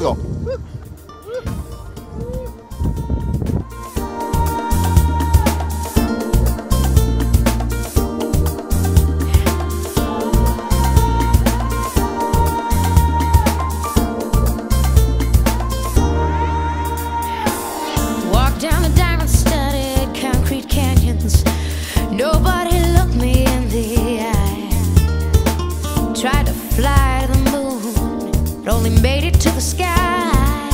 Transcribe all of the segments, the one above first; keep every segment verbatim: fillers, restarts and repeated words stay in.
go. Walk down the diamond-studded concrete canyons. Nobody looked me in the eye. Tried to fly to the moon, but only made it to the sky.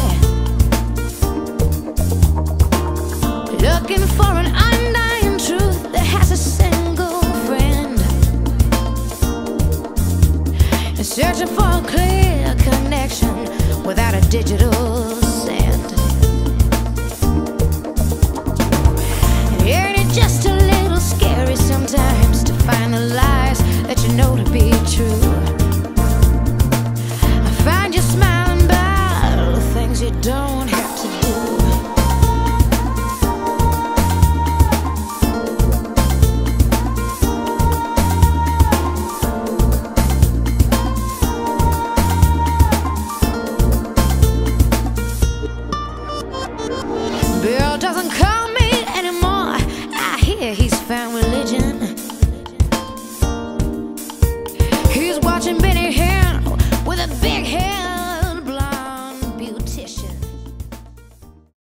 Looking for an undying truth that has a single friend, and searching for a clear connection without a digital send. Ain't it just a little scary sometimes?